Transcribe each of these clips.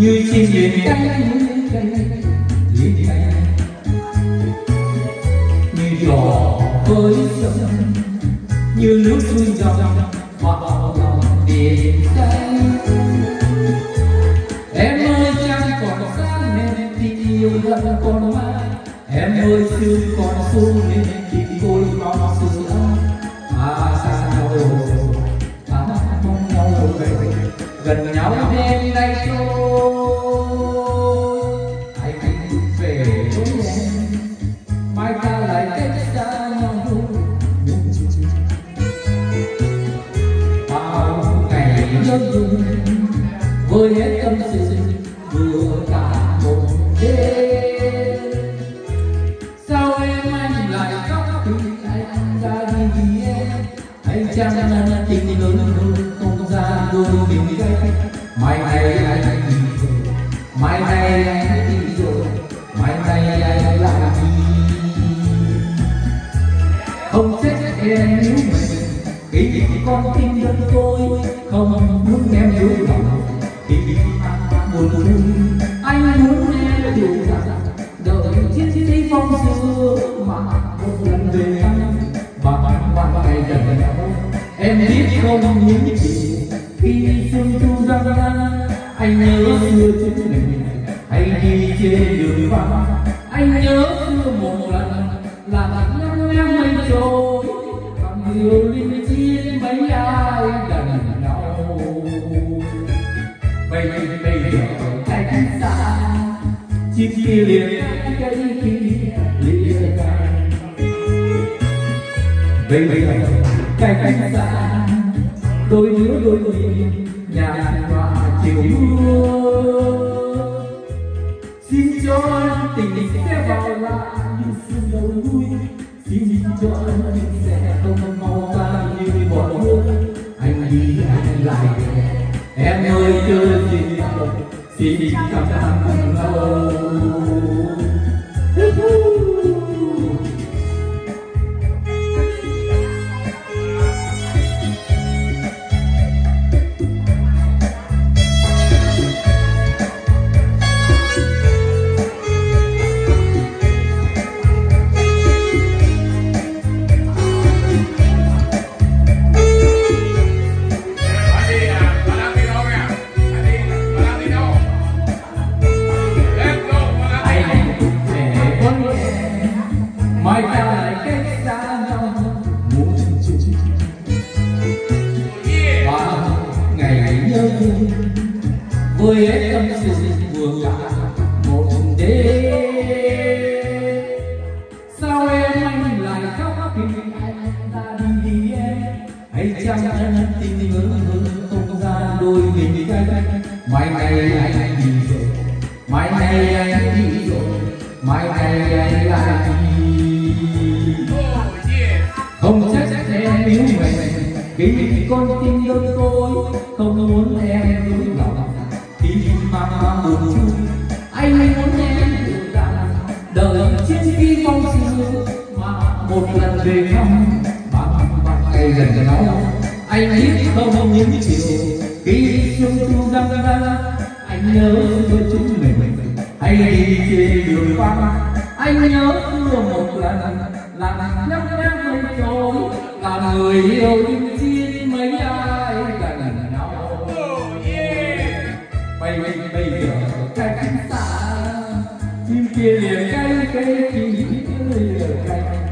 như chim biển cánh liên cánh, như đỏ với sông, như nước xuôi dòng vào lòng biển xanh. Em ơi trăng còn sáng nên tình yêu vẫn còn mãi, em ơi sương còn xuống nên tình tôi còn sửa. Xa nhau rồi, mong nhau rồi, gần nhau đêm nay thôi. Anh về với em, mai ta lại cách xa nhau. Bao ngày nhớ nhung với hết tâm sự vừa cả một đêm. Sao em anh lại khóc khi anh ra đi vì em? Anh chăng là tình lớn không ra đôi mình đây. Mai này anh đi rồi, mai này anh đi rồi, mai này anh lại đi. Không trách em nếu mình khi con tim đơn tôi không muốn em yêu lòng. Khi anh buồn vui anh muốn em hiểu rằng đợi chiến sĩ phong xưa mà một lần về thăm bạn ngày gần nhau. Em biết không những gì khi xuân thu răng răng, anh nhớ xưa chúng mình hay đi trên đường vắng. Anh nhớ xưa một lần là năm em mây trôi, bằng điều linh chi mấy ai gần nhau. Bây giờ cách xa, chim kia liền cây kia lìa cánh. Bây giờ cách xa, đôi đứa đôi mình nhạt nhòa chiều mưa. Xin cho anh tình sẽ vào lại như xuân đầu vui, xin cho anh tình sẽ không mau tan như bọt nước. Anh đi anh lại về, em ơi chờ gì đâu, xin cảm ơn lâu. Mai ta lại cách xa nhau muôn chung. Bao ngày nhớ nhung với hết tâm sự vừa cả một đêm. Sao em anh lại khóc khi anh ta đi vì em? Hay chăng tình ngỡ không ra đôi mình canh. Mai này anh đi rồi, mai này anh đi rồi, mai này anh lại đi. Không trách em yêu mình khi con tim đơn tôi không muốn em dối lòng. Khi mang buồn vui anh muốn em hiểu rằng đời chiến sĩ phong xưa mà một lần về thăm bạn ngày gần nhau. Anh biết không những chiều khi xuân thu răng răng, anh nhớ với chúng mình hay đi trên đường vắng. Anh nhớ xưa một lần là nhấp nháp mây trôi, là người yêu linh chi mấy ai gần nhau. Bây giờ cách xa, chim kia liền cây kia lìa cánh.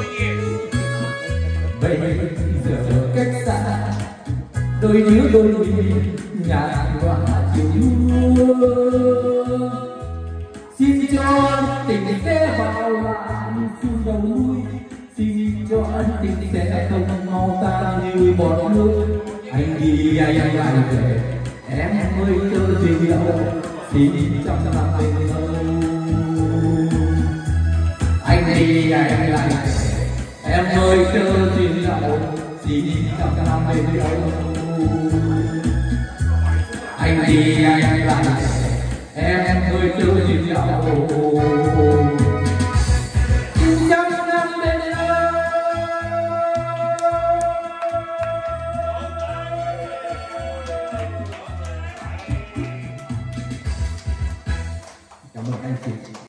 Bây giờ cách xa, đôi đứa đôi mình nhạt nhòa chiều mưa. Xin cho tình sẽ vào lại như xuân đầu vui, xin cho tình sẽ không mau tan như bọt nước. Anh đi anh lại về, em ơi chờ gì đâu, xin trăm năm bên lâu. Anh đi anh lại về, em ơi chờ gì đâu, xin trăm năm bên lâu. Anh đi anh lại về, em ơi chờ gì đâu. mời anh chị.